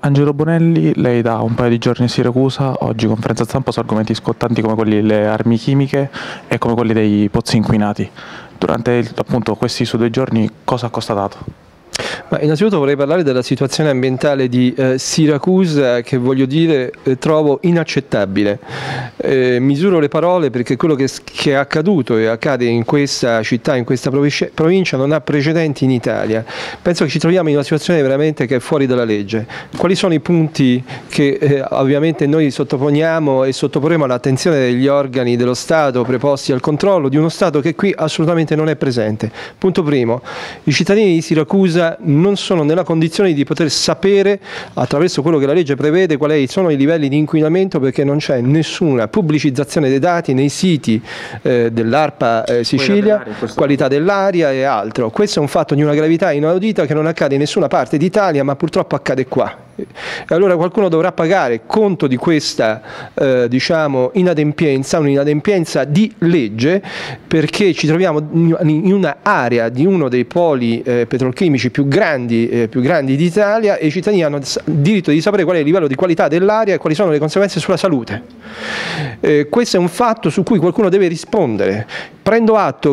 Angelo Bonelli, lei da un paio di giorni a Siracusa, oggi conferenza stampa su argomenti scottanti come quelli delle armi chimiche e come quelli dei pozzi inquinati. Durante appunto questi suoi 2 giorni cosa ha constatato? Ma innanzitutto vorrei parlare della situazione ambientale di Siracusa che voglio dire trovo inaccettabile. Misuro le parole perché quello che è accaduto e accade in questa città, in questa provincia non ha precedenti in Italia. Penso che ci troviamo in una situazione veramente che è fuori dalla legge. Quali sono i punti che ovviamente noi sottoponiamo e sottoporremo all'attenzione degli organi dello Stato preposti al controllo di uno Stato che qui assolutamente non è presente? Punto primo, i cittadini di Siracusa non sono nella condizione di poter sapere attraverso quello che la legge prevede quali sono i livelli di inquinamento, perché non c'è nessuna pubblicizzazione dei dati nei siti dell'ARPA Sicilia, qualità dell'aria e altro. Questo è un fatto di una gravità inaudita che non accade in nessuna parte d'Italia, ma purtroppo accade qua. E allora qualcuno dovrà pagare conto di questa diciamo inadempienza, un'inadempienza di legge, perché ci troviamo in un'area di uno dei poli petrolchimici più grandi d'Italia e i cittadini hanno il diritto di sapere qual è il livello di qualità dell'aria e quali sono le conseguenze sulla salute. Questo è un fatto su cui qualcuno deve rispondere. Prendo atto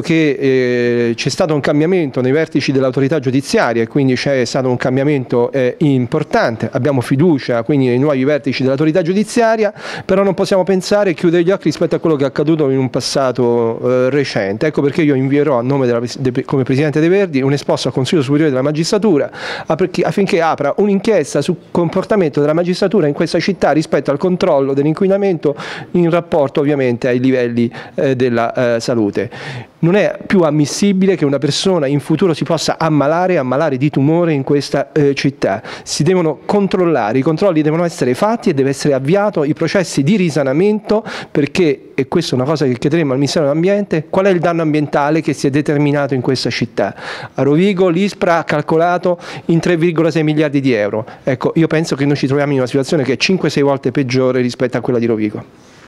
che c'è stato un cambiamento nei vertici dell'autorità giudiziaria e quindi c'è stato un cambiamento importante. Abbiamo fiducia quindi nei nuovi vertici dell'autorità giudiziaria, però non possiamo pensare e chiudere gli occhi rispetto a quello che è accaduto in un passato recente. Ecco perché io invierò a nome come Presidente dei Verdi un esposto al Consiglio Superiore della Magistratura affinché apra un'inchiesta sul comportamento della magistratura in questa città rispetto al controllo dell'inquinamento in rapporto ovviamente ai livelli della salute. Non è più ammissibile che una persona in futuro si possa ammalare di tumore in questa città. Si devono controllare, i controlli devono essere fatti e deve essere avviato i processi di risanamento perché, e questa è una cosa che chiederemo al Ministero dell'Ambiente, qual è il danno ambientale che si è determinato in questa città. A Rovigo l'ISPRA ha calcolato in 3,6 miliardi di euro. Ecco, io penso che noi ci troviamo in una situazione che è 5-6 volte peggiore rispetto a quella di Rovigo.